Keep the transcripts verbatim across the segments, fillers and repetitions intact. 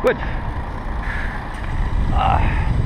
Gut. Ah.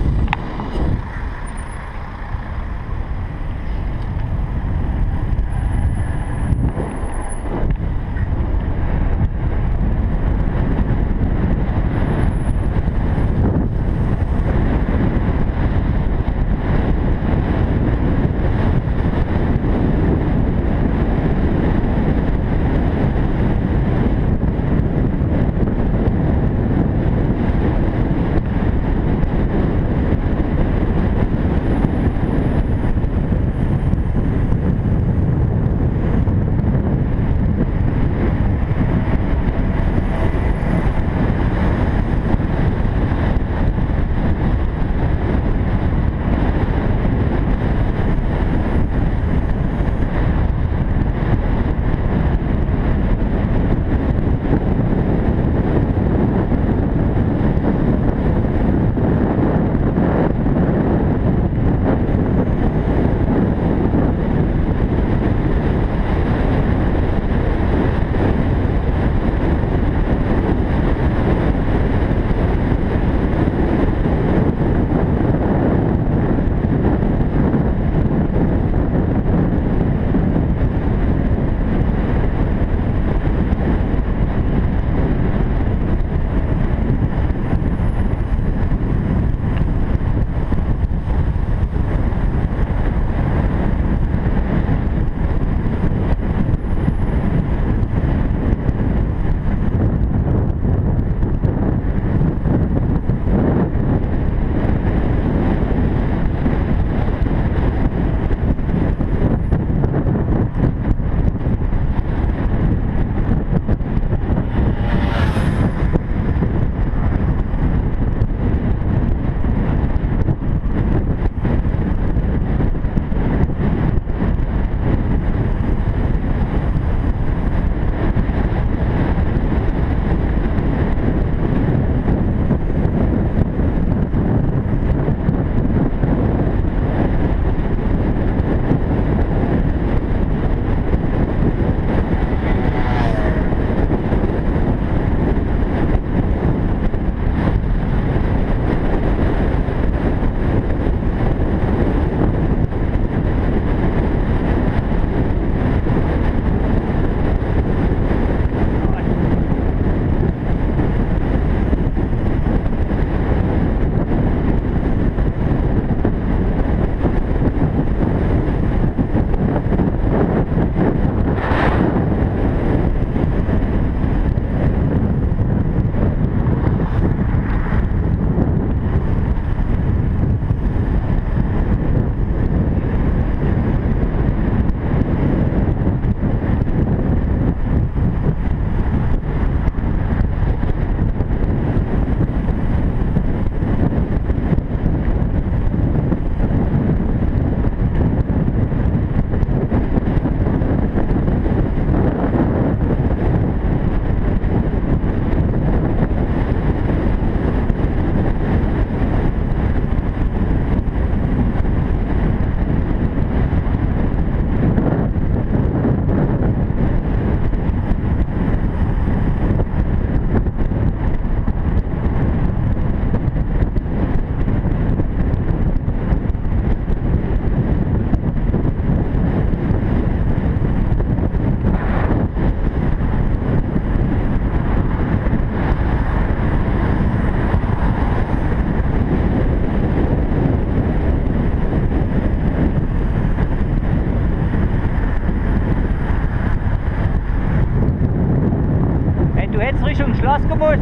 Richtung Schloss gemusst.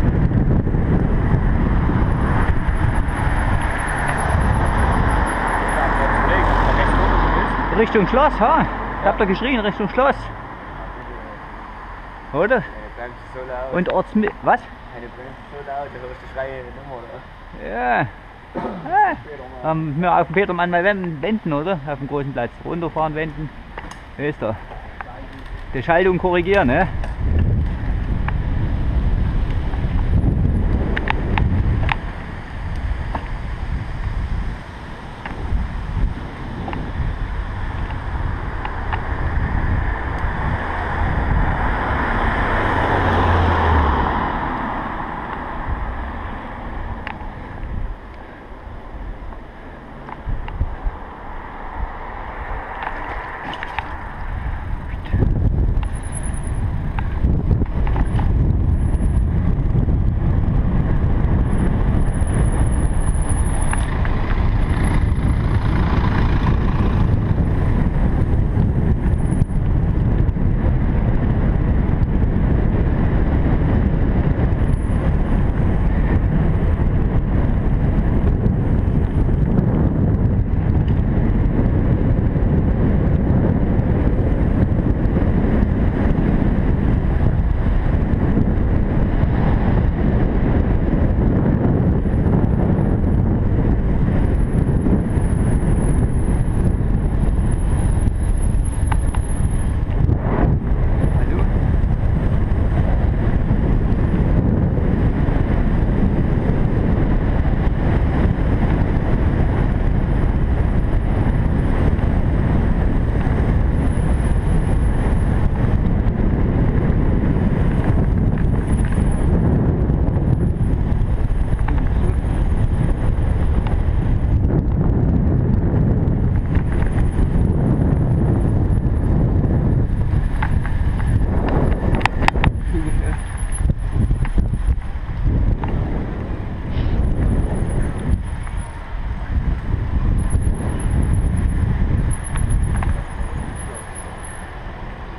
Richtung Schloss, ha? Ich hab da geschrien, Richtung Schloss. Oder? So laut. Und Ortsmi... Was? Eine Bremse so laut, da hörst du Schreie nicht mehr, oder? Ja. Ah. Ähm, wir auf dem Petermann mal wenden, oder? Auf dem großen Platz. Runterfahren, wenden. Ist da. Die Schaltung korrigieren, ne?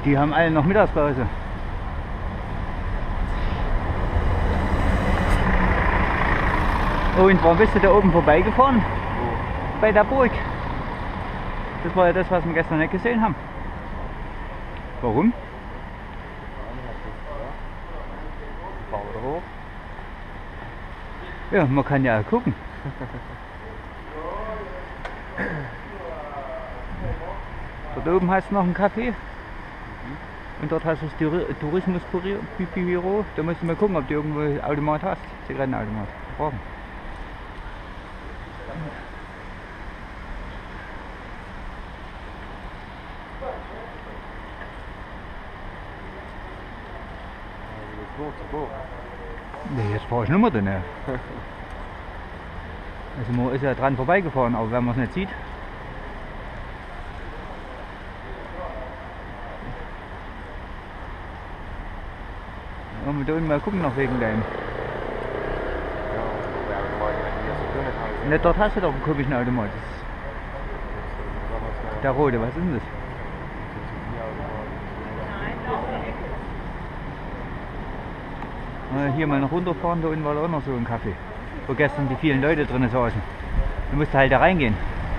Die haben alle noch Mittagspause. Und warum bist du da oben vorbeigefahren? Wo? Bei der Burg. Das war ja das, was wir gestern nicht gesehen haben. Warum? Fahren wir da hoch? Ja, man kann ja gucken. Dort oben hast du noch einen Café. Und dort hast du das Tour- Tourismusbüro. Da musst du mal gucken, ob du irgendwo einen Automat hast. Zigarettenautomat. Brauchen. Nee, jetzt fahr ich nicht mehr drin. Also man ist ja dran vorbeigefahren, aber wenn man es nicht sieht. Wollen wir da unten mal gucken noch wegen deinem. Ne, dort hast du doch einen komischen Automat. Das ist der rote, was ist denn das? Äh, Hier mal noch runterfahren, da unten war auch noch so ein Kaffee, wo gestern die vielen Leute drin saßen. Du musst halt da reingehen.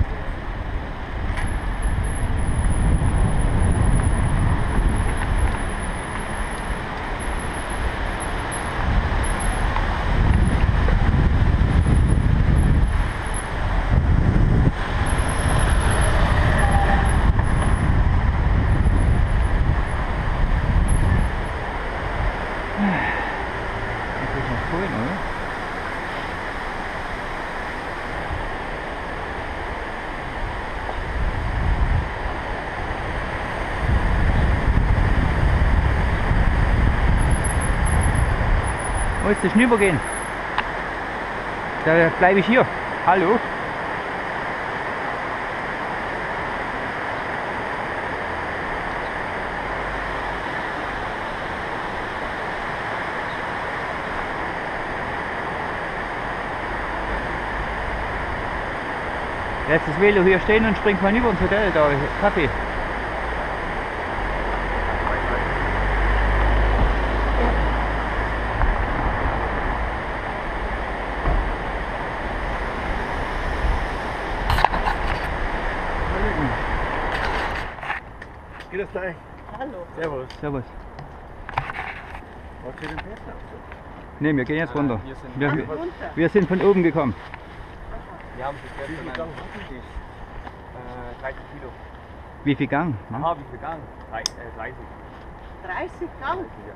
Das ist noch schön, oder? Wolltest du schnüber gehen? Da bleibe ich hier. Hallo? Lässt das Velo hier stehen und springt mal über ins Hotel, da Kaffee. Geht das gleich? Hallo. Servus. Servus. Was für den Pächter? Ne, wir gehen jetzt runter. wir sind- Wir, Ach, wir, runter. wir sind von oben gekommen. Wir haben bis Wie viel gestern Gang ein- hatten die? äh, dreißig Kilo. Wie viel Gang? Ne? Aha, wie viel Gang? Drei, äh, dreißig. dreißig Gang. Ja.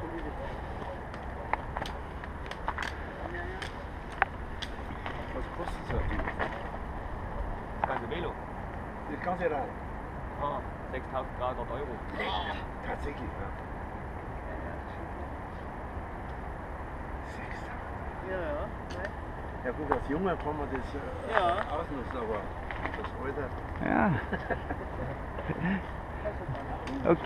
Was kostet so ein Ding? Das ganze Velo. Das ganze Rad. Ah, sechstausenddreihundert Euro. Tatsächlich, ja. sechstausend. Ja, ja. Ne? Ja gut, als Junge kann man das äh, Ja. ausnutzen, aber das Alter. Ja. Okay.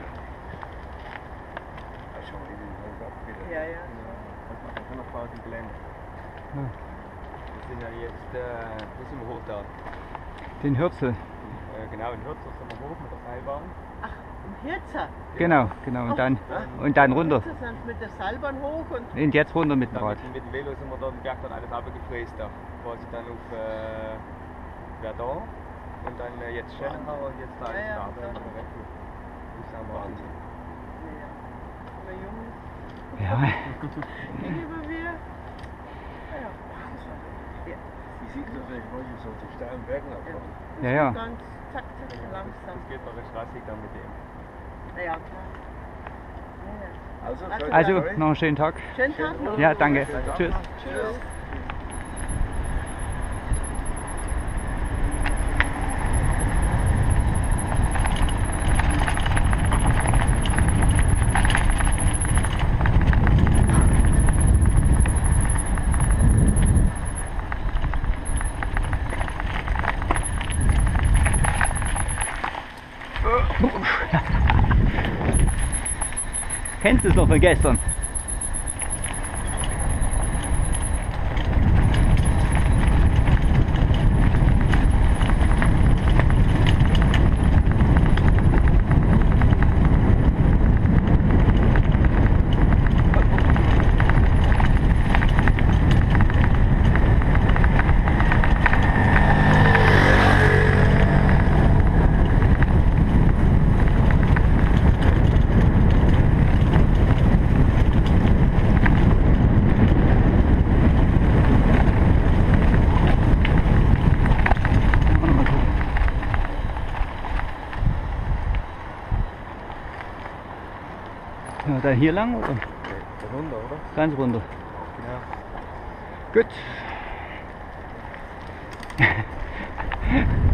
Da schau ich den halt ab wieder. Ja, ja. Man kann noch quasi Gelände. Ja. Wir sind ja jetzt, äh, wo sind wir hoch da? Den Hürzel. Äh, genau, in Hürzer sind wir hoch mit der Seilbahn. Ach, im Hirzer. Genau, genau. Und dann, und dann runter. Hirzer sind mit der Seilbahn hoch und Und jetzt runter mit dem Dann Rad. mit, mit dem Velo sind wir da den Berg dann alles abgefräst, da. Quasi dann auf äh, Verdun und dann äh, jetzt Schellnau und jetzt da Ja, ja, alles da. klar. Das ist ja Wahnsinn. ja. Wenn man jung ist, Ja. gegenüber wir. Ja, ja. Die sieht natürlich manche so die steilen Bergen abfahren. Ja, ja. Ganz zack, zack, Das, langsam. das geht noch recht rassig dann mit dem. Na ja, klar. Ja, ja. Also, Also, Also, noch einen schönen Tag. Schönen Tag noch. Ja, danke. Schönen Tag Tschüss. noch. Tschüss. Kennst du es noch von gestern? Ja, dann hier lang oder? Da runter, oder? Ganz runter. Genau. Gut.